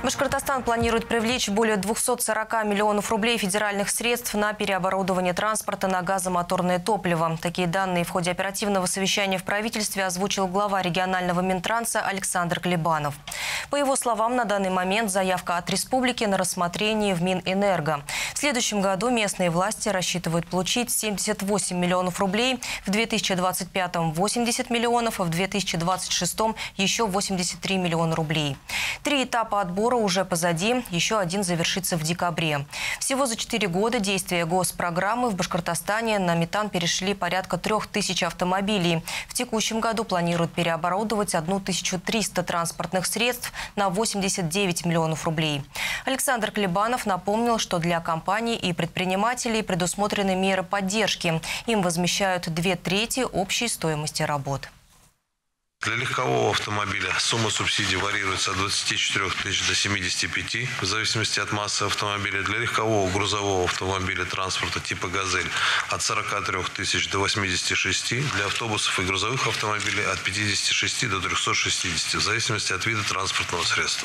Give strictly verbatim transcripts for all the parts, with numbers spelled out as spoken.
Башкортостан планирует привлечь более двухсот сорока миллионов рублей федеральных средств на переоборудование транспорта на газомоторное топливо. Такие данные в ходе оперативного совещания в правительстве озвучил глава регионального Минтранса Александр Клебанов. По его словам, на данный момент заявка от республики на рассмотрение в Минэнерго. В следующем году местные власти рассчитывают получить семьдесят восемь миллионов рублей, в две тысячи двадцать пятом – восемьдесят миллионов, а в две тысячи двадцать шестом – еще восемьдесят три миллиона рублей. Три этапа отбора уже позади, еще один завершится в декабре. Всего за четыре года действия госпрограммы в Башкортостане на метан перешли порядка трех тысяч автомобилей. В текущем году планируют переоборудовать тысячу триста транспортных средств на восемьдесят девять миллионов рублей. Александр Клебанов напомнил, что для компаний и предпринимателей предусмотрены меры поддержки. Им возмещают две трети общей стоимости работ. Для легкового автомобиля сумма субсидий варьируется от двадцати четырёх тысяч до семидесяти пяти, в зависимости от массы автомобиля. Для легкового грузового автомобиля транспорта типа «Газель» от сорока трёх тысяч до восьмидесяти шести, для автобусов и грузовых автомобилей от пятидесяти шести до трёхсот шестидесяти, в зависимости от вида транспортного средства.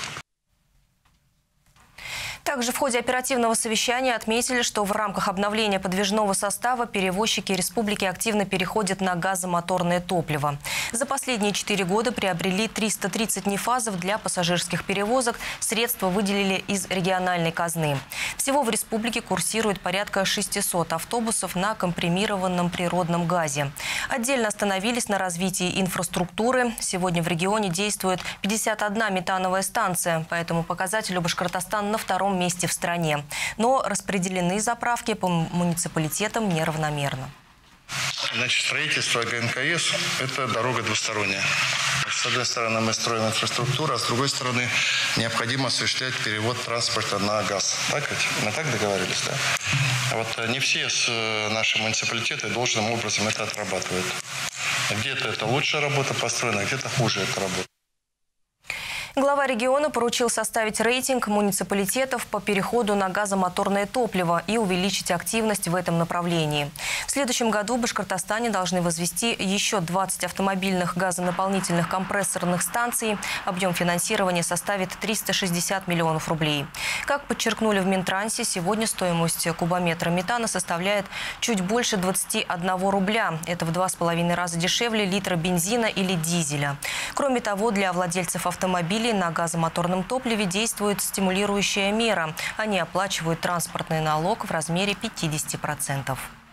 Также в ходе оперативного совещания отметили, что в рамках обновления подвижного состава перевозчики республики активно переходят на газомоторное топливо. За последние четыре года приобрели триста тридцать нефазов для пассажирских перевозок. Средства выделили из региональной казны. Всего в республике курсирует порядка шестисот автобусов на компримированном природном газе. Отдельно остановились на развитии инфраструктуры. Сегодня в регионе действует пятьдесят одна метановая станция. По этому показателю Башкортостан на втором месте в стране. Но распределены заправки по муниципалитетам неравномерно. Значит, строительство ГНКС – это дорога двусторонняя. С одной стороны, мы строим инфраструктуру, а с другой стороны, необходимо осуществлять перевод транспорта на газ. Так ведь? Мы так договорились, да? А вот не все наши муниципалитеты должным образом это отрабатывают. Где-то это лучшая работа построена, где-то хуже эта работа. Глава региона поручил составить рейтинг муниципалитетов по переходу на газомоторное топливо и увеличить активность в этом направлении. В следующем году в Башкортостане должны возвести еще двадцать автомобильных газонаполнительных компрессорных станций. Объем финансирования составит триста шестьдесят миллионов рублей. Как подчеркнули в Минтрансе, сегодня стоимость кубометра метана составляет чуть больше двадцати одного рубля. Это в два с половиной раза дешевле литра бензина или дизеля. Кроме того, для владельцев автомобилей на газомоторном топливе действует стимулирующая мера. Они оплачивают транспортный налог в размере пятидесяти процентов.